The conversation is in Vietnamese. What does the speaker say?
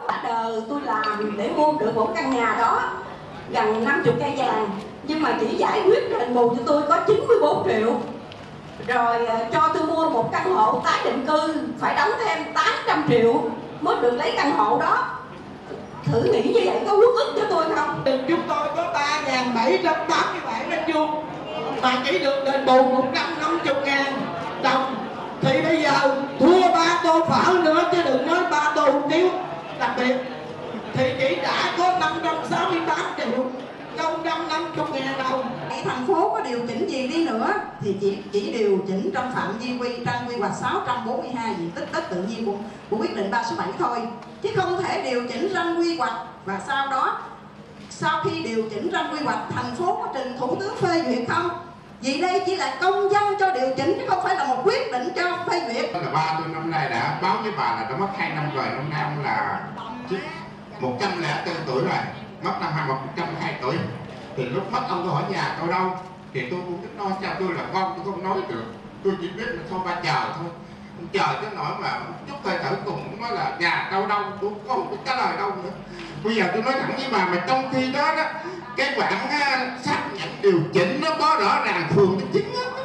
Đời tôi làm để mua được một căn nhà đó gần 50 cây vàng, nhưng mà chỉ giải quyết đền bù cho tôi có 94 triệu. Rồi cho tôi mua một căn hộ tái định cư phải đóng thêm 800 triệu mới được lấy căn hộ đó. Thử nghĩ như vậy có uất ức cho tôi không? Chúng tôi có 3.787 mét vuông mà chỉ được đền bù 150.000 đồng. Thì bây giờ thua 3 tô phở nữa chứ đừng nói 3 tô hủ tiếu đặc biệt, thì chỉ đã có 568 triệu, không 150.000 đồng. Thành phố có điều chỉnh gì đi nữa thì chỉ điều chỉnh trong phạm vi quy hoạch 642 diện tích đất tự nhiên của quyết định 367 thôi, chứ không thể điều chỉnh ranh quy hoạch. Và sau đó, sau khi điều chỉnh ranh quy hoạch, thành phố có trình thủ tướng phê duyệt không? Vì đây chỉ là công dân cho điều chỉnh chứ không phải là một quyết định cho phê duyệt. Là ba tôi năm nay đã báo với bà là đã mất 2 năm rồi, năm nay ông là 104 tuổi rồi, mất năm 102 tuổi. Thì lúc mất ông tôi hỏi nhà tôi đâu, thì tôi cũng biết nói cho tôi là con tôi không nói được, tôi chỉ biết là thôi ba chờ thôi, chờ tới nỗi mà chút hơi thở cùng cũng nói là nhà đâu đâu, tôi không biết trả lời đâu nữa. Bây giờ tôi nói thẳng với bà, mà trong khi đó đó cái bản xác nhận điều chỉnh nó có rõ ràng phường 9 á,